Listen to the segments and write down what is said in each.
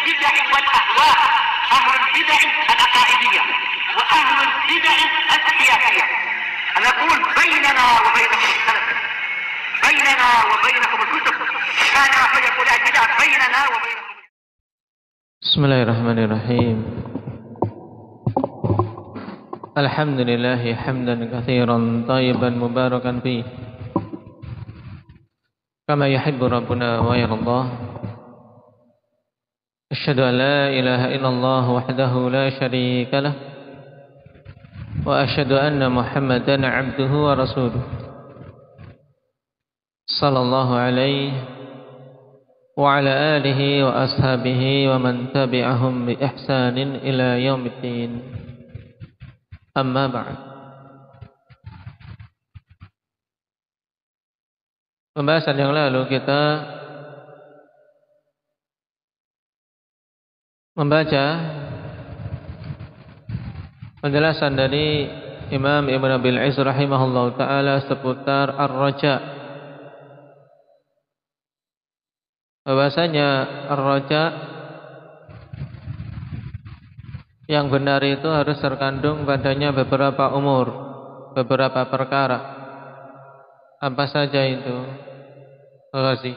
البدع والأهواء، أهل البدع العقائدية وأهل البدع السياسية. أنا أقول بيننا وبينكم السلف، بيننا وبينكم الكتب، كان فيقول البدع بيننا وبينكم. Bismillahirrahmanirrahim. Alhamdulillahi hamdan katsiran thayyiban mubarakan fi kama yuhibbu rabbuna wa yardah. Asyhadu an la ilaha illallah wahdahu la syarika lah wa asyhadu anna Muhammadan 'abduhu wa rasuluh. Sallallahu alaihi wa ala alihi wa ashabihi wa man tabi'ahum bi ihsanin ila yaumiddin. Amma ba'd. Pembahasan yang lalu kita membaca penjelasan dari Imam Ibn Abil Izz rahimahullah ta'ala seputar ar-raja. Bahwasanya ar-raja yang benar itu harus terkandung padanya beberapa umur, beberapa perkara. Apa saja itu? Ghazi.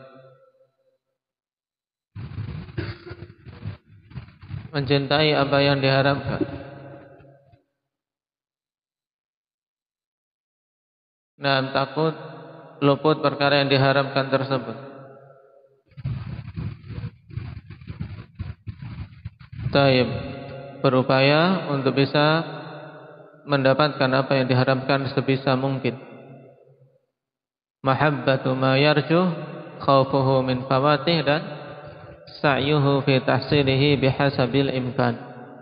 Mencintai apa yang diharapkan. Dan takut luput perkara yang diharapkan tersebut. Taib, berupaya untuk bisa mendapatkan apa yang diharapkan sebisa mungkin. Mahabbatu ma yarju, khaufuhu min fawatih, dan sa'yuhu fi tahsilihi bihasabil imkan.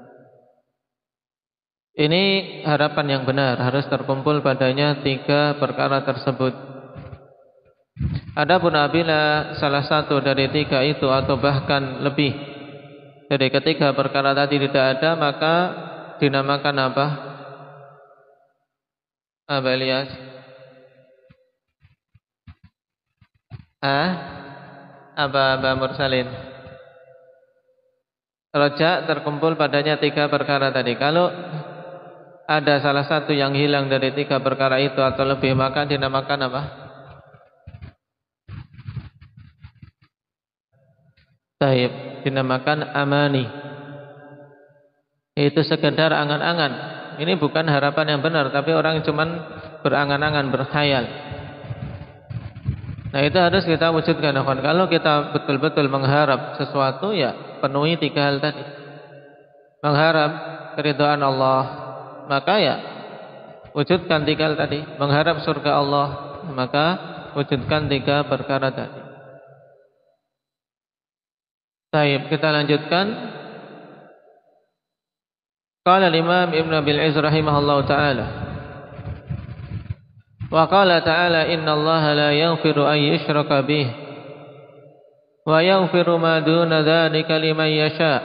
Ini harapan yang benar, harus terkumpul padanya tiga perkara tersebut. Adapun apabila salah satu dari tiga itu atau bahkan lebih dari ketiga perkara tadi tidak ada, maka dinamakan apa? Aba Ilyas? Aba Mursalin. Raja terkumpul padanya tiga perkara tadi. Kalau ada salah satu yang hilang dari tiga perkara itu atau lebih, maka dinamakan apa? Taib, dinamakan amani. Itu sekedar angan-angan. Ini bukan harapan yang benar, tapi orang cuman berangan-angan, berkhayal. Nah, itu harus kita wujudkan. Kalau kita betul-betul mengharap sesuatu, ya penuhi tiga hal tadi. Mengharap keridhaan Allah, maka ya wujudkan tiga hal tadi. Mengharap surga Allah, maka wujudkan tiga perkara tadi. Baik, kita lanjutkan. Qala al-Imam Ibn Abil Izz rahimahullah ta'ala, wa qala ta'ala, inna Allah la yaghfiru an yushraka bih wa yaghfiru ma duna dzalika liman yasha.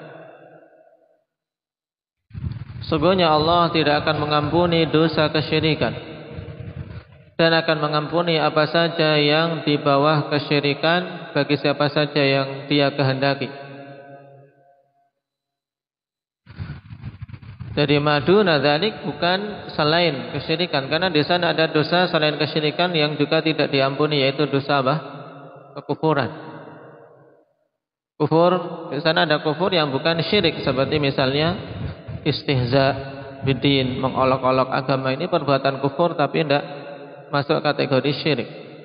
Sesungguhnya Allah tidak akan mengampuni dosa kesyirikan dan akan mengampuni apa saja yang di bawah kesyirikan bagi siapa saja yang Dia kehendaki. Jadi maduna dzalik bukan selain kesyirikan, karena di sana ada dosa selain kesyirikan yang juga tidak diampuni, yaitu dosa apa? Kekufuran. Kufur, di sana ada kufur yang bukan syirik, seperti misalnya istihza bidin, mengolok-olok agama. Ini perbuatan kufur tapi tidak masuk kategori syirik.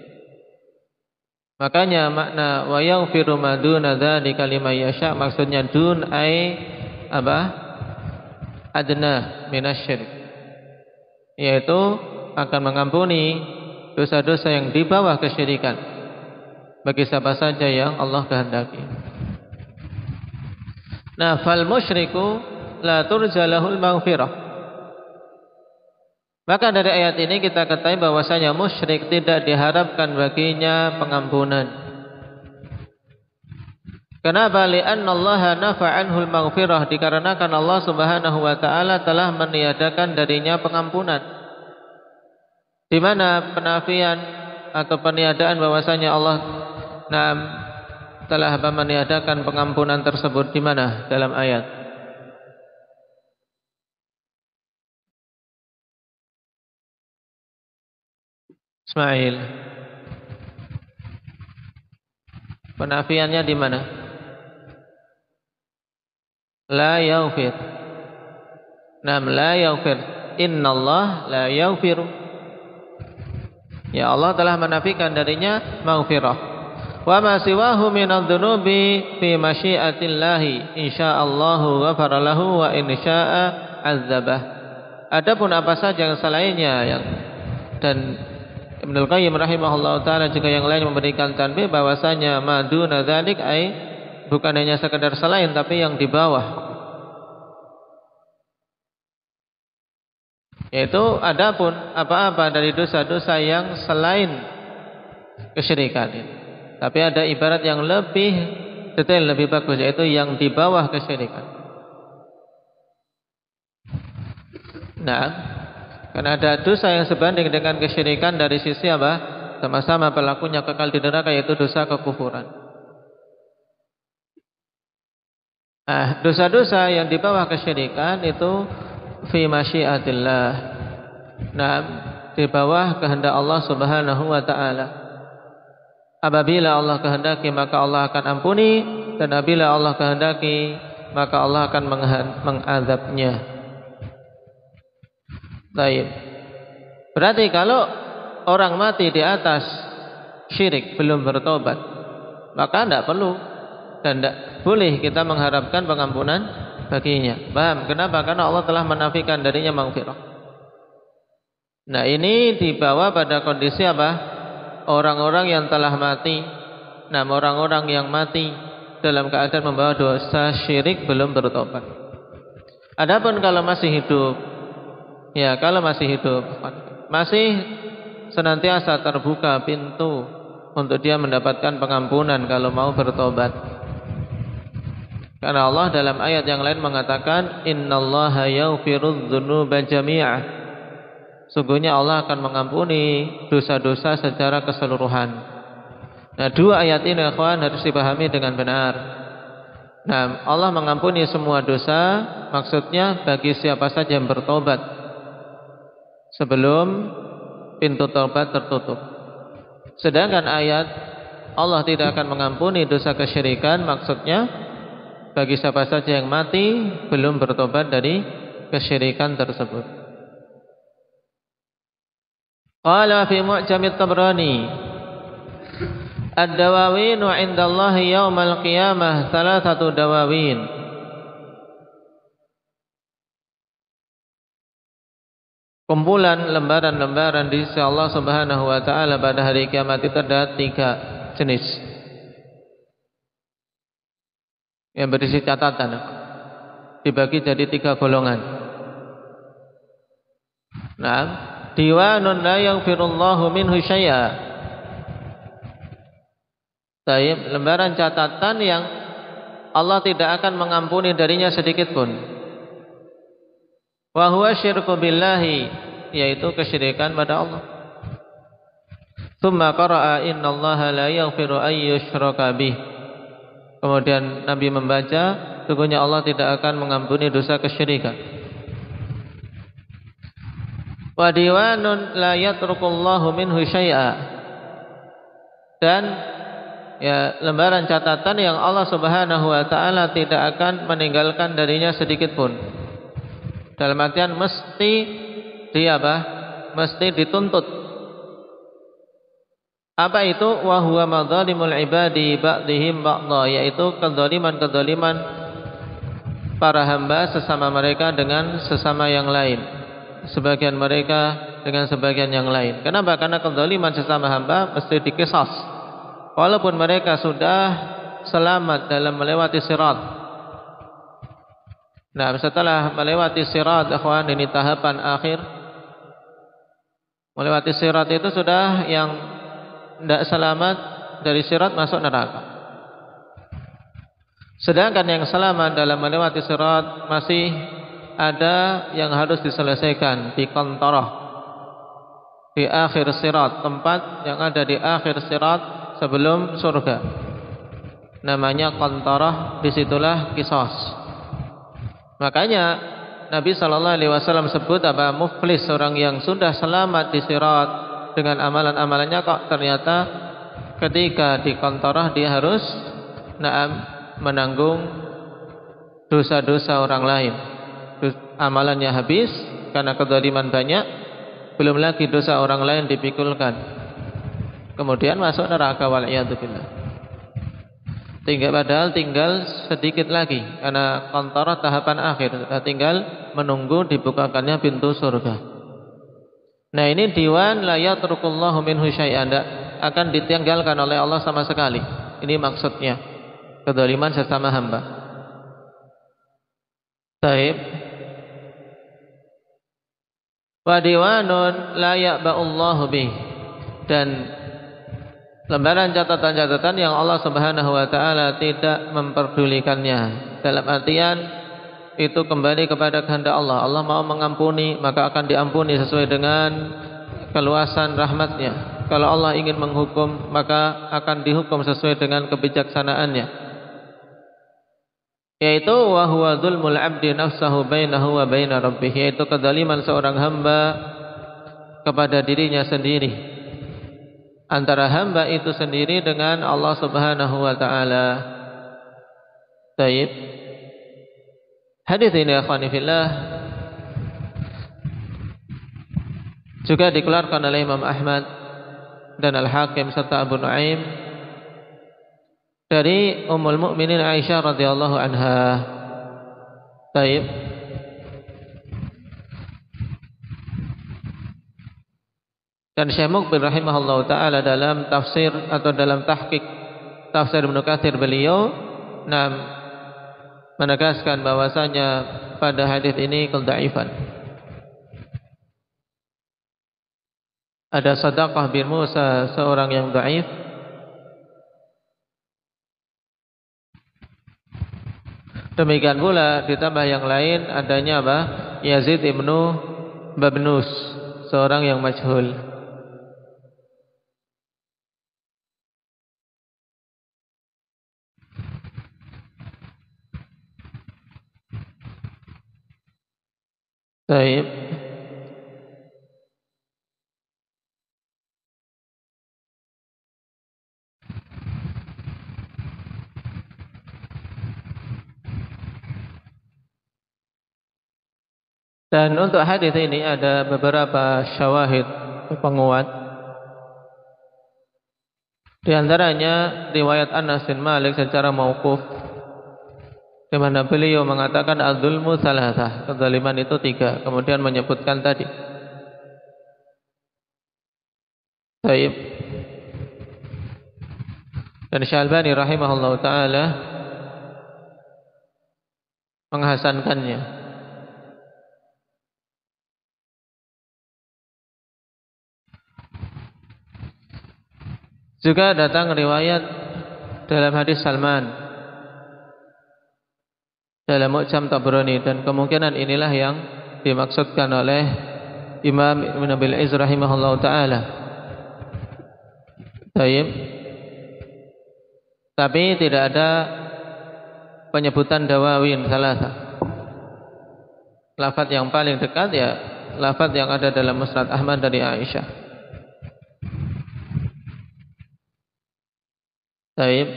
Makanya makna wa yaghfiru ma duna dzalika liman yasha, maksudnya dun ai apa? Adna minasyirik, yaitu akan mengampuni dosa-dosa yang di bawah kesyirikan bagi siapa saja yang Allah kehendaki. Nah, fal musyriku la turja lahul maghfirah. Maka dari ayat ini kita ketahui bahwasanya musyrik tidak diharapkan baginya pengampunan. Kenapa? Li'anna Allah nafa'anhul maghfirah, dikarenakan Allah Subhanahu wa taala telah meniadakan darinya pengampunan. Di mana penafian atau peniadaan bahwasanya Allah telah meniadakan pengampunan tersebut di mana dalam ayat? Ismail. Penafiannya di mana? La yaghfir. Nam la yaghfir. Innallah la yaghfiru. Ya, Allah telah menafikan darinya maghfirah. Wa ma siwahu minadz-dzunubi fi masyiatillahi insyaallahu ghafara lahu wa in syaa'a 'adzabah. Adapun apa saja yang selainnya yang dan Ibnu Qayyim rahimahullahu taala juga yang lain memberikan tanbih bahwasanya maduna dzalik bukan hanya sekedar selain tapi yang di bawah, yaitu adapun apa-apa dari dosa-dosa yang selain kesyirikan ini. Tapi ada ibarat yang lebih detail, lebih bagus, yaitu yang di bawah kesyirikan. Nah, karena ada dosa yang sebanding dengan kesyirikan dari sisi apa? Sama-sama pelakunya kekal di neraka, yaitu dosa kekufuran. Nah, dosa-dosa yang di bawah kesyirikan itu fi masyiatillah. Nah, di bawah kehendak Allah Subhanahu wa taala. Apabila Allah kehendaki maka Allah akan ampuni, dan apabila Allah kehendaki maka Allah akan mengadabnya. Baik. Berarti kalau orang mati di atas syirik belum bertobat, maka tidak perlu dan tidak boleh kita mengharapkan pengampunan baginya. Paham? Kenapa? Karena Allah telah menafikan darinya maghfirah. Nah, ini dibawa pada kondisi apa? Orang-orang yang telah mati. Nah, orang-orang yang mati dalam keadaan membawa dosa syirik belum bertobat. Adapun kalau masih hidup, ya, kalau masih hidup, masih senantiasa terbuka pintu untuk dia mendapatkan pengampunan kalau mau bertobat. Karena Allah dalam ayat yang lain mengatakan, innallaha yaghfirudz dzunuba jami'ah. Sungguhnya Allah akan mengampuni dosa-dosa secara keseluruhan. Nah, dua ayat ini ikhwan harus dipahami dengan benar. Nah, Allah mengampuni semua dosa, maksudnya bagi siapa saja yang bertobat sebelum pintu taubat tertutup. Sedangkan ayat Allah tidak akan mengampuni dosa kesyirikan, maksudnya bagi siapa saja yang mati belum bertobat dari kesyirikan tersebut. Qala fi Mu'jam at-Tabrani ad-dawawinu 'inda Allah yaumal qiyamah thalathatu dawawin. Kumpulan lembaran-lembaran di sisi Allah Subhanahu wa taala pada hari kiamat itu ada 3 jenis yang berisi catatan, dibagi jadi 3 golongan. Nah, diwanun la yaghfirullahu minhu syai'a. Baik, lembaran catatan yang Allah tidak akan mengampuni darinya sedikit pun. Wa huwa syirku billahi, yaitu kesyirikan pada Allah. Tsumma qara'a innallaha la yaghfiru ay yushraka bih. Kemudian Nabi membaca, sesungguhnya Allah tidak akan mengampuni dosa kesyirikan. Wa diwanun la yatrukullahu minhu syai'a. Dan ya, lembaran catatan yang Allah Subhanahu wa taala tidak akan meninggalkan darinya sedikit pun. Dalam artian mesti dia apa? Mesti dituntut. Apa itu? Wa huwa madzalimul ibadi ba'dihim ba'dha, yaitu kezaliman-kezaliman para hamba sesama mereka dengan sesama yang lain. Sebagian mereka dengan sebagian yang lain. Kenapa? Karena kezaliman sesama hamba mesti diqisas. Walaupun mereka sudah selamat dalam melewati sirat. Nah, setelah melewati sirat, ikhwan, ini tahapan akhir. Melewati sirat itu sudah yang tidak selamat dari sirat masuk neraka. Sedangkan yang selamat dalam melewati sirat masih ada yang harus diselesaikan di qantarah, di akhir sirat, tempat yang ada di akhir sirat sebelum surga. namanya qantarah, disitulah qisas. Makanya Nabi sallallahu alaihi wasallam sebut apa? Muflis, orang yang sudah selamat di sirat dengan amalan-amalannya, kok ternyata ketika di qantarah dia harus menanggung dosa-dosa orang lain. Amalannya habis karena kezaliman banyak, belum lagi dosa orang lain dipikulkan, kemudian masuk neraka, wal'iyadzubillah. Padahal tinggal sedikit lagi, karena qantarah tahapan akhir, tinggal menunggu dibukakannya pintu surga. Nah, ini diwan la yatrukullahu minhu syai'an, akan ditinggalkan oleh Allah sama sekali. Ini maksudnya kezaliman sesama hamba. Baik. Wa diwanun la ya'ba'ullahu bih, dan lembaran catatan-catatan yang Allah Subhanahu wa taala tidak memperdulikannya. Dalam artian itu kembali kepada kehendak Allah. Allah mau mengampuni, maka akan diampuni sesuai dengan keluasan rahmatnya. Kalau Allah ingin menghukum, maka akan dihukum sesuai dengan kebijaksanaannya. Yaitu wa huwa dzulmul 'abdi nafsahu bainahu wa baina rabbih, yaitu kezaliman seorang hamba kepada dirinya sendiri, antara hamba itu sendiri dengan Allah Subhanahu wa taala. Baik. Hadis ini akhwani fillah juga dikeluarkan oleh Imam Ahmad dan Al-Hakim serta Abu Nuaim dari Ummul Mukminin Aisyah radhiyallahu anha. Baik. Dan Syekh Muqbil rahimahullahu taala dalam tafsir atau dalam tahqiq tafsir Ibnu Katsir, beliau menegaskan bahwasanya pada hadis ini kedhaifan. Ada Sadaqah bin Musa, seorang yang dhaif. Demikian pula ditambah yang lain adanya apa? Yazid ibnu Babnus, seorang yang majhul. Baik. Dan untuk hadis ini ada beberapa syawahid penguat. Di antaranya riwayat Anas bin Malik secara mauquf, di mana beliau mengatakan adzulmu salasah, kezaliman itu 3, kemudian menyebutkan tadi. Baik. Dan Syalbani rahimahullahu taala menghasankannya. Juga datang riwayat dalam hadis Salman dalam Mu'jam Tabrani, dan kemungkinan inilah yang dimaksudkan oleh Imam Ibn Abil Izz rahimahullahu taala. Baik. Tapi tidak ada penyebutan dawawin salasa. Lafaz yang paling dekat ya lafaz yang ada dalam Musnad Ahmad dari Aisyah. Baik.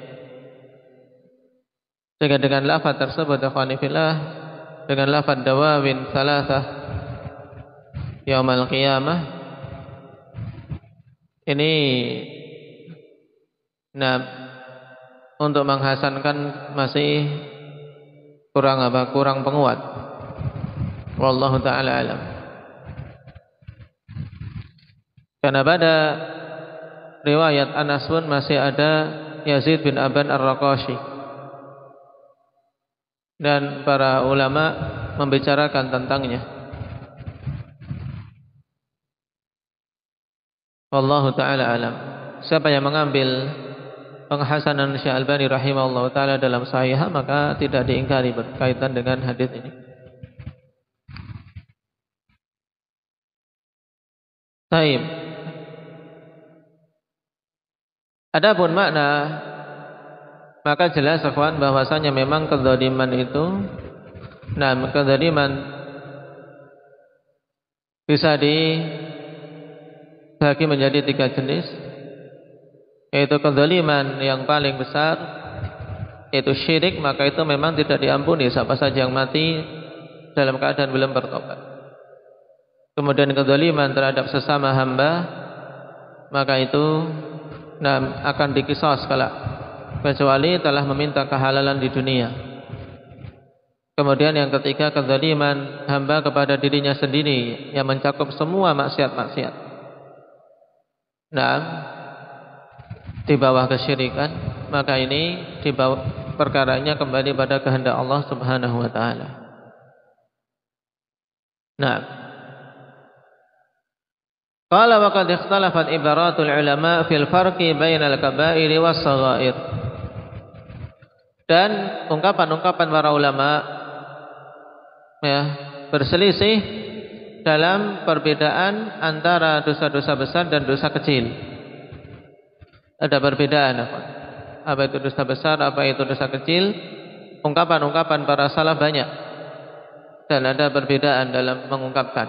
Dengan lafaz tersebut akhwani fillah, dengan lafaz dawawin salasah yaumul qiyamah, ini untuk menghasankan masih kurang penguat. Wallahu taala alam. Karena pada riwayat Anas pun masih ada Yazid bin Aban Ar-Raqashi, dan para ulama membicarakan tentangnya. Wallahu taala alam. Siapa yang mengambil penghasanan Syekh Albani rahimahullah taala dalam Sahihah, maka tidak diingkari berkaitan dengan hadis ini. Baik. Adapun makna Maka jelas ikhwan bahwasanya memang kedzaliman itu, kedzaliman bisa dibagi menjadi 3 jenis, yaitu kedzaliman yang paling besar yaitu syirik, maka itu memang tidak diampuni siapa saja yang mati dalam keadaan belum bertobat. Kemudian kedzaliman terhadap sesama hamba, maka itu akan dikisos kecuali telah meminta kehalalan di dunia. Kemudian yang ketiga, kedzaliman hamba kepada dirinya sendiri yang mencakup semua maksiat-maksiat. Di bawah kesyirikan, maka ini di bawah perkaranya kembali pada kehendak Allah Subhanahu wa taala. Qala wa qad ikhtalafat ibaratul ulama fil farqi bainal kaba'iri was shaghair. Dan ungkapan-ungkapan para ulama berselisih dalam perbedaan antara dosa-dosa besar dan dosa kecil. Ada perbedaan apa itu dosa besar, apa itu dosa kecil. Ungkapan-ungkapan para salaf banyak dan ada perbedaan dalam mengungkapkan.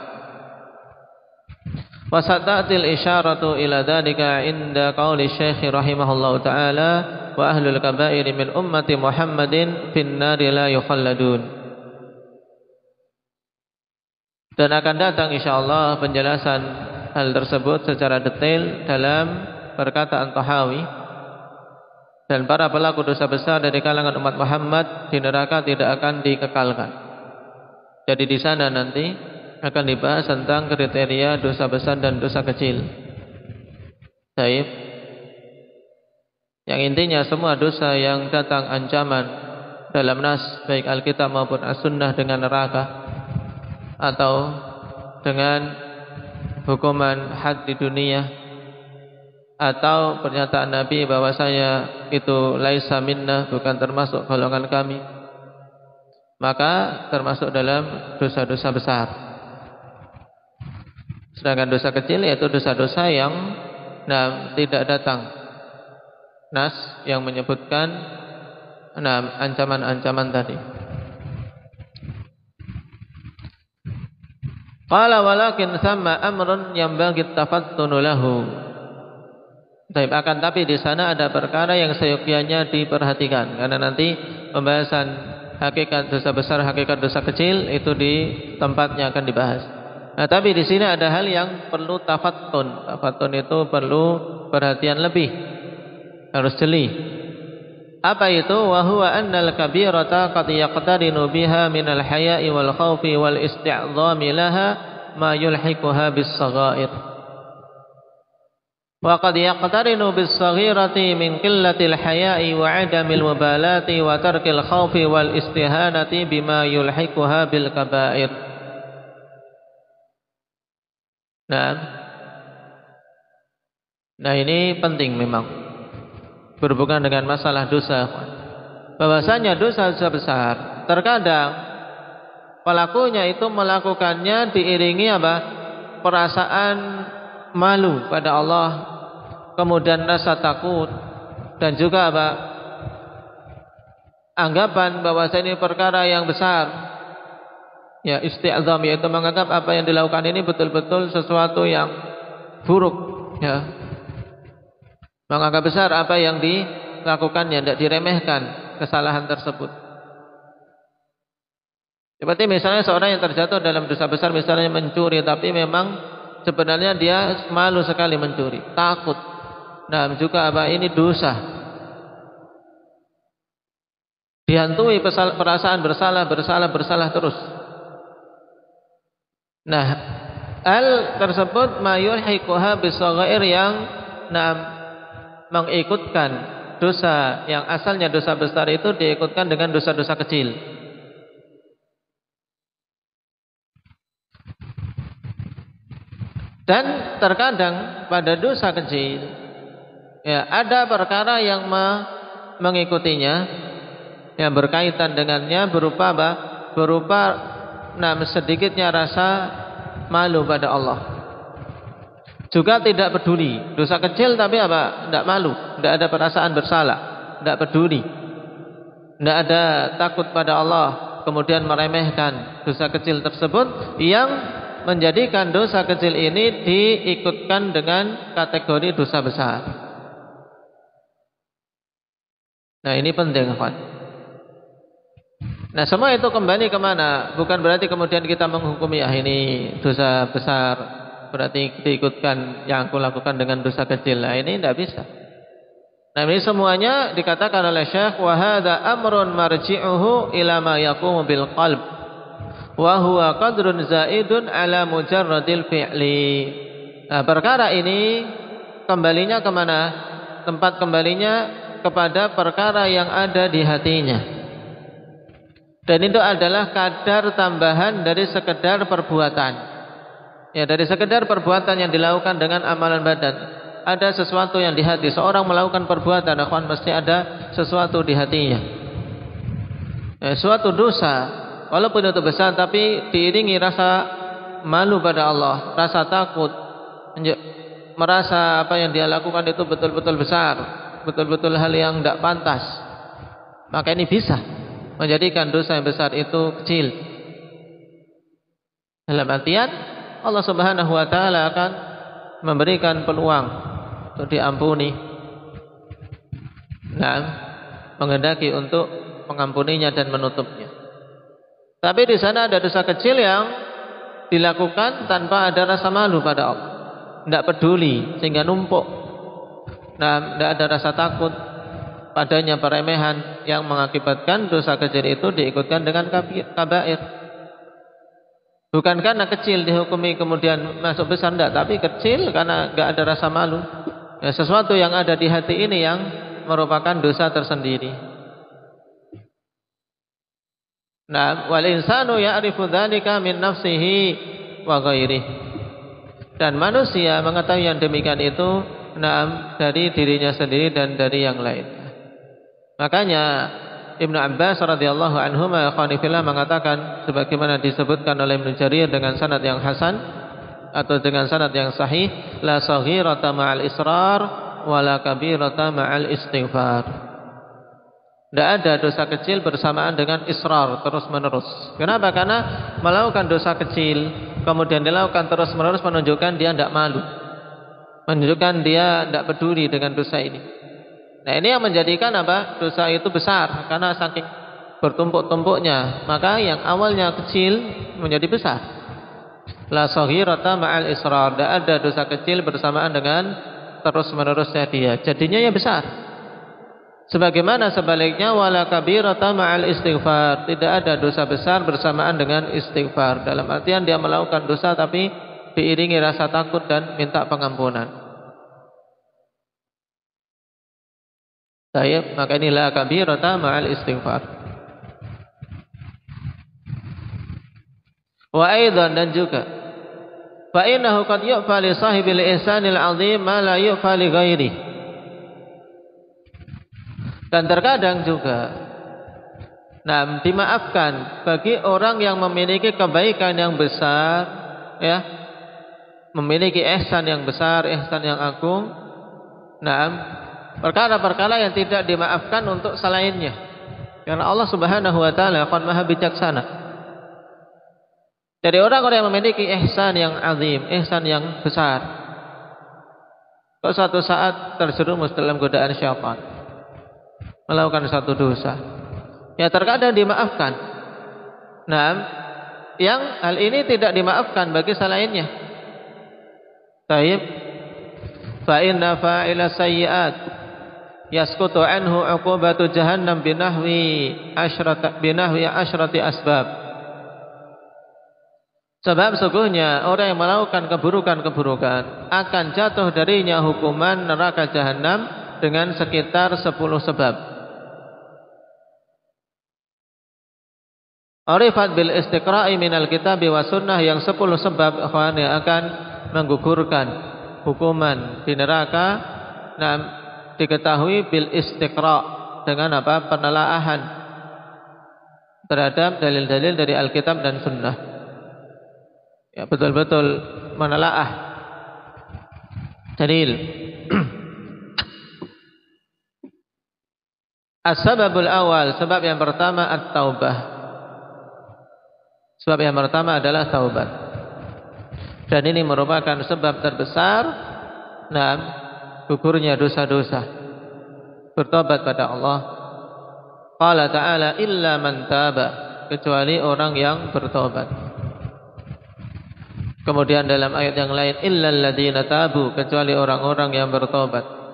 Wasatatil isyaratu ila dzalika inda qauli Syekh rahimahullahu taala wa ahlul kaba'ir min ummati Muhammadin fin nari la yukhalladun. Dan akan datang insyaallah penjelasan hal tersebut secara detail dalam perkataan Tahawi. Dan para pelaku dosa besar dari kalangan umat Muhammad di neraka tidak akan dikekalkan. Jadi di sana nanti akan dibahas tentang kriteria dosa besar dan dosa kecil. Baik. Yang intinya semua dosa yang datang ancaman dalam nas baik Alkitab maupun As-Sunnah dengan neraka atau dengan hukuman had di dunia, atau pernyataan Nabi bahwasanya itu laisa minna, bukan termasuk golongan kami, maka termasuk dalam dosa-dosa besar. Sedangkan dosa kecil yaitu dosa-dosa yang tidak datang nas yang menyebutkan ancaman-ancaman tadi. Qala walakin thamma amrun yanbaghi tafattunu lahu. Tapi di sana ada perkara yang seyogyanya diperhatikan, karena nanti pembahasan hakikat dosa besar, hakikat dosa kecil itu di tempatnya akan dibahas. Tapi di sini ada hal yang perlu tafattun. Tafattun itu perlu perhatian lebih, harus jeli. Apa itu? Wa huwa annal kabirata qad yaqtarinu biha minal haya'i wal khaufi wal isti'dhami laha ma yulhiquha bis saghair. Wa qad yaqtarinu bis saghirati min qillatil haya'i wa 'adamil mubalati wa tarkil khaufi wal istihanati bima yulhiquha bil kaba'ir. Nah ini penting memang berhubungan dengan masalah dosa. Bahwasanya dosa-dosa besar terkadang pelakunya itu melakukannya diiringi perasaan malu pada Allah, kemudian rasa takut, dan juga anggapan bahwasanya ini perkara yang besar. Ya, isti'dzam, yaitu menganggap apa yang dilakukan ini betul-betul sesuatu yang buruk, ya. Menganggap besar apa yang dilakukannya, tidak diremehkan kesalahan tersebut. Seperti misalnya seorang yang terjatuh dalam dosa besar, misalnya mencuri, tapi memang sebenarnya dia malu sekali mencuri, takut. Nah, juga ini dosa. Dihantui perasaan bersalah terus. Nah, hal tersebut mayulhiquha bisaghair yang mengikutkan dosa yang asalnya dosa besar itu diikutkan dengan dosa-dosa kecil. Dan terkadang pada dosa kecil ya ada perkara yang mengikutinya yang berkaitan dengannya berupa sedikitnya rasa malu pada Allah. Juga tidak peduli dosa kecil, tapi tidak malu, tidak ada perasaan bersalah, tidak peduli. tidak ada takut pada Allah, kemudian meremehkan dosa kecil tersebut, yang menjadikan dosa kecil ini diikutkan dengan kategori dosa besar. Nah, ini penting, kawan. Nah, semua itu kembali kemana? Bukan berarti kemudian kita menghukumi, ini dosa besar, berarti diikutkan yang aku lakukan dengan dosa kecil. Nah, ini tidak bisa. Nah, ini semuanya dikatakan oleh Syekh, wa hadza amrun marji'uhu ila ma yaqumu bil qalb wa huwa qadrun zaidun ala mujarradil fi'li. Nah, perkara ini kembalinya kemana? Tempat kembalinya kepada perkara yang ada di hatinya. Dan itu adalah kadar tambahan dari sekedar perbuatan. Ya, dari sekedar perbuatan yang dilakukan dengan amalan badan. Ada sesuatu yang di hati. Seorang melakukan perbuatan, akhwan, mesti ada sesuatu di hatinya. Ya, suatu dosa, walaupun itu besar, tapi diiringi rasa malu pada Allah, rasa takut, merasa apa yang dia lakukan itu betul-betul besar, betul-betul hal yang tidak pantas. Maka ini bisa menjadikan dosa yang besar itu kecil. Dalam artian Allah Subhanahu wa taala akan memberikan peluang untuk diampuni. Nah, menghendaki untuk mengampuninya dan menutupnya. Tapi di sana ada dosa kecil yang dilakukan tanpa ada rasa malu pada Allah. Tidak peduli sehingga numpuk. Nah, tidak ada rasa takut padanya, peremehan yang mengakibatkan dosa kecil itu diikutkan dengan kabair. Bukan karena kecil dihukumi kemudian masuk besar, tidak, tapi kecil karena tidak ada rasa malu. Ya, sesuatu yang ada di hati ini yang merupakan dosa tersendiri. Nah, wal insanu ya'rifu dzalika min nafsihi wa ghairihi. Dan manusia mengetahui yang demikian itu dari dirinya sendiri dan dari yang lain. Makanya Ibnu Abbas radhiyallahu anhu mengatakan sebagaimana disebutkan oleh Ibnu Jarir dengan sanad yang hasan atau dengan sanad yang sahih, la saghirata ma'al israr wa la kabirata ma'al istighfar. Tidak ada dosa kecil bersamaan dengan israr, terus menerus. Kenapa? Karena melakukan dosa kecil kemudian dilakukan terus menerus menunjukkan dia tidak malu, menunjukkan dia tidak peduli dengan dosa ini. Nah, ini yang menjadikan apa? Dosa itu besar karena saking bertumpuk-tumpuknya. Maka yang awalnya kecil menjadi besar. La saghirata ma'al israr. Tidak ada dosa kecil bersamaan dengan terus-menerusnya dia. Jadinya ya besar. Sebagaimana sebaliknya, wala kabirata ma'al istighfar. Tidak ada dosa besar bersamaan dengan istighfar. Dalam artian dia melakukan dosa tapi diiringi rasa takut dan minta pengampunan. Maka inilah kabirata ma'al istighfar. Wa aidan, dan juga fa innahu qad yu'fa li sahibil ihsanil 'azim ma la yu'fa li ghairi. Dan terkadang juga dimaafkan bagi orang yang memiliki kebaikan yang besar, ya, memiliki ihsan yang besar, ihsan yang agung. Perkara-perkara yang tidak dimaafkan untuk selainnya. Karena Allah Subhanahu wa taala akan Maha bijaksana. Jadi orang-orang yang memiliki ihsan yang azim, ihsan yang besar, kok suatu saat terjerumus dalam godaan syaitan, melakukan satu dosa, ya terkadang dimaafkan. Yang hal ini tidak dimaafkan bagi selainnya. Taib, fa inna fa'ila sayyi'at yasqutu anhu 'uqubatu jahannam binahwi asyrati asbab. Sebab sesungguhnya orang yang melakukan keburukan-keburukan akan jatuh darinya hukuman neraka jahanam dengan sekitar 10 sebab. Arifat bil istiqra'i minal kitabi wa sunnah, yang 10 sebab ikhwan yang akan menggugurkan hukuman di neraka. Diketahui bil istiqra' dengan apa? Penelaahan terhadap dalil-dalil dari Alkitab dan Sunnah. Ya, betul-betul menelaah dalil. As-sababul awal, sebab yang pertama at-taubah. Sebab yang pertama adalah taubat. Dan ini merupakan sebab terbesar gugurnya dosa-dosa. Bertobat pada Allah. Qala ta'ala illa man taba, kecuali orang yang bertobat. Kemudian dalam ayat yang lain illal ladzina tabu, kecuali orang-orang yang bertobat.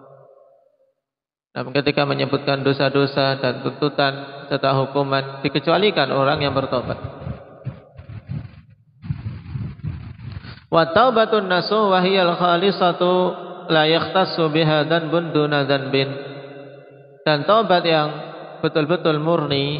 Ketika menyebutkan dosa-dosa dan tuntutan serta hukuman, dikecualikan orang yang bertobat. Wa taubatun nasuh wa hiyal khalisatu la yakhtassu biha dhanbun duna dhanbin. Dan taubat yang betul-betul murni,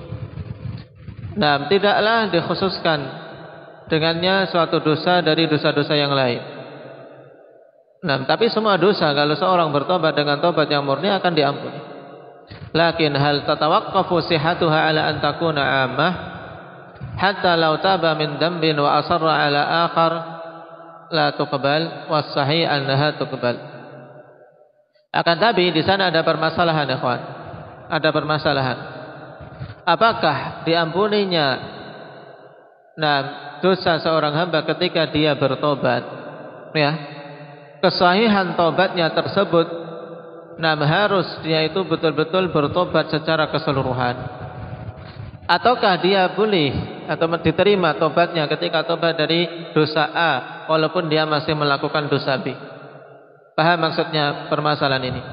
tidaklah dikhususkan dengannya suatu dosa dari dosa-dosa yang lain. Tapi semua dosa kalau seorang bertobat dengan tobat yang murni akan diampuni. Lakin hal tatawaqqafu sihhatuha ala an takuna 'ammah hatta law taba min dhanbin wa asarra ala akhar la tuqbal was sahih annaha tuqbal. Akan tapi di sana ada permasalahan, ikhwan. Ada permasalahan. Apakah diampuninya dosa seorang hamba ketika dia bertobat? Ya. Kesahihan tobatnya tersebut harus dia itu betul-betul bertobat secara keseluruhan, ataukah dia boleh atau diterima tobatnya ketika tobat dari dosa A walaupun dia masih melakukan dosa B? Paham maksudnya permasalahan ini?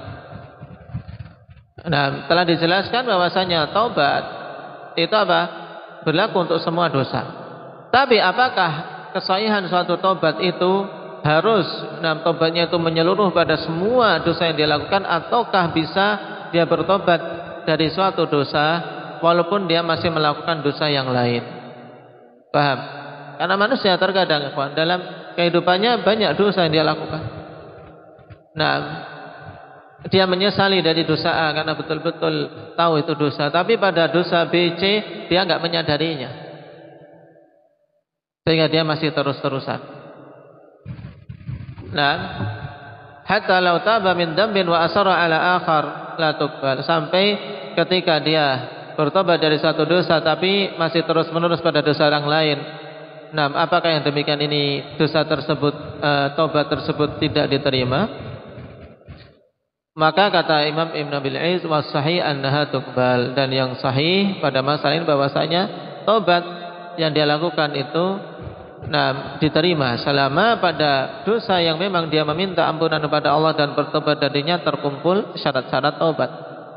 Telah dijelaskan bahwasanya tobat itu berlaku untuk semua dosa. Tapi apakah kesahihan suatu tobat itu harus tobatnya itu menyeluruh pada semua dosa yang dia lakukan, ataukah bisa dia bertobat dari suatu dosa walaupun dia masih melakukan dosa yang lain? Paham? Karena manusia terkadang dalam kehidupannya banyak dosa yang dia lakukan. Dia menyesali dari dosa A karena betul-betul tahu itu dosa, tapi pada dosa B, C dia enggak menyadarinya, sehingga dia masih terus-terusan. Hatta law taba min dambin wa asara ala akhar la tuqbal, sampai ketika dia bertobat dari satu dosa tapi masih terus-menerus pada dosa yang lain. Apakah yang demikian ini dosa tersebut, tobat tersebut tidak diterima? Maka kata Imam Ibn Abil Iz was sahih annaha tuqbal, dan yang sahih pada masalah ini bahwasanya tobat yang dia lakukan itu diterima selama pada dosa yang memang dia meminta ampunan kepada Allah dan bertobat darinya terkumpul syarat-syarat taubat.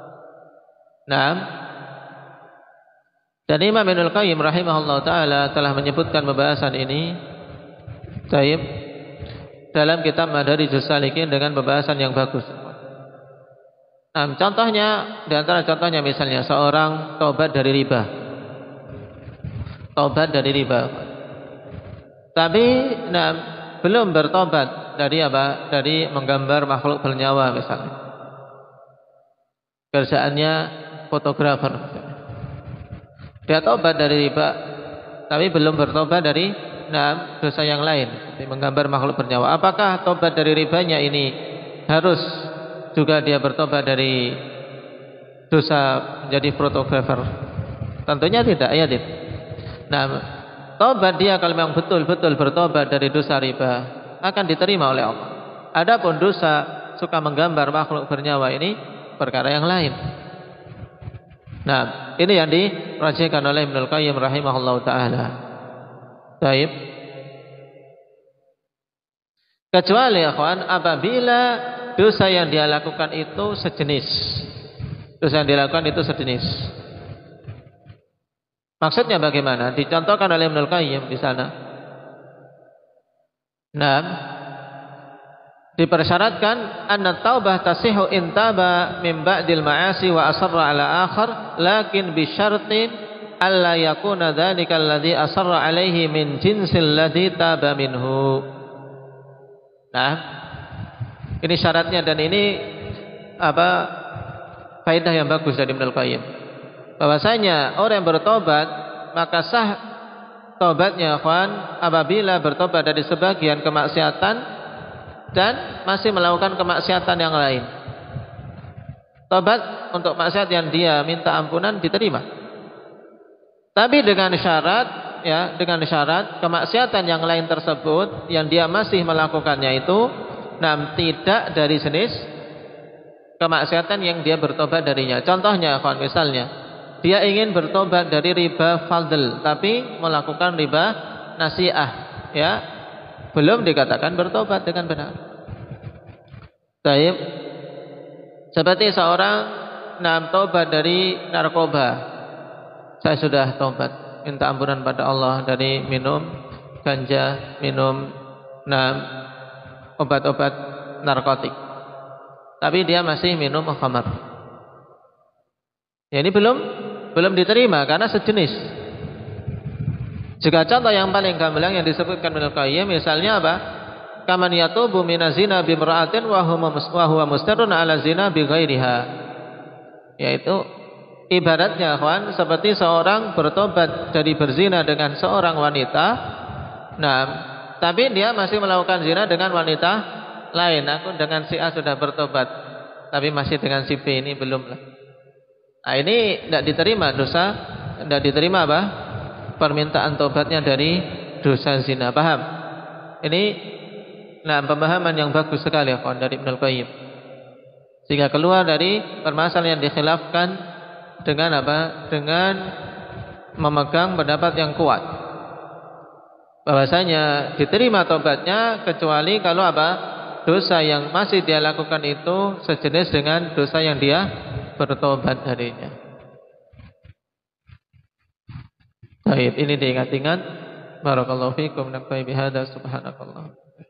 Dan Imam Ibnul Qayyim rahimahullah taala telah menyebutkan pembahasan ini dalam kitab Madarijus Salikin dengan pembahasan yang bagus. Contohnya, di antara contohnya misalnya seorang taubat dari riba. Taubat dari riba. Tapi belum bertobat dari Dari menggambar makhluk bernyawa misalnya. Kerjaannya fotografer. Dia tobat dari riba, tapi belum bertobat dari dosa yang lain, seperti menggambar makhluk bernyawa. Apakah tobat dari ribanya ini harus juga dia bertobat dari dosa menjadi fotografer? Tentunya tidak, ya tidak. Tobat dia kalau memang betul-betul bertobat dari dosa riba akan diterima oleh Allah. Adapun dosa suka menggambar makhluk bernyawa ini perkara yang lain. Ini yang dirajihkan oleh Ibnul Qayyim rahimahullah taala. Baik. Kecuali akhwan apabila dosa yang dia lakukan itu sejenis. Dosa yang dilakukan itu sejenis. Maksudnya bagaimana? Dicontohkan oleh Ibnul Qayyim di sana. Dipersyaratkan anna taubah tasihu in taba min ba'dil ma'asi wa asarra ala akhar, lakin bi syartin alla yakuna dzalika alladhi asarra alaihi min jinsil ladzi taba minhu. Ini syaratnya, dan ini faedah yang bagus dari Ibnul Qayyim. Bahwasanya orang yang bertobat maka sah tobatnya akhwan apabila bertobat dari sebagian kemaksiatan dan masih melakukan kemaksiatan yang lain. Tobat untuk maksiat yang dia minta ampunan diterima. Tapi dengan syarat, ya, dengan syarat kemaksiatan yang lain tersebut yang dia masih melakukannya itu tidak dari jenis kemaksiatan yang dia bertobat darinya. Contohnya, misalnya dia ingin bertobat dari riba fadl tapi melakukan riba nasi'ah, ya, belum dikatakan bertobat dengan benar. Baik. Seperti seorang tobat dari narkoba. Saya sudah tobat, minta ampunan pada Allah dari minum ganja, minum obat-obat narkotik. Tapi dia masih minum khamar. Ya, ini belum diterima karena sejenis. Juga contoh yang paling gamblang yang disebutkan Ibnu Qayyim, misalnya apa? Kaman yatubu minazina bimra'atin wa huwa mustarrun 'ala zina bighairiha. Yaitu ibaratnya seperti seorang bertobat dari berzina dengan seorang wanita. Tapi dia masih melakukan zina dengan wanita lain. Aku dengan si A sudah bertobat, tapi masih dengan si B ini belum lah. Ini tidak diterima dosa, tidak diterima apa? Permintaan tobatnya dari dosa zina. Paham? Ini pemahaman yang bagus sekali dari Ibnu Qayyim. Sehingga keluar dari permasalahan yang dikhilafkan dengan apa? Dengan memegang pendapat yang kuat. Bahwasanya diterima tobatnya kecuali kalau apa? Dosa yang masih dia lakukan itu sejenis dengan dosa yang dia bertobat darinya. Baik, ini diingat-ingat. Barakallahu fiikum. Nakfi bihadza subhanakallah.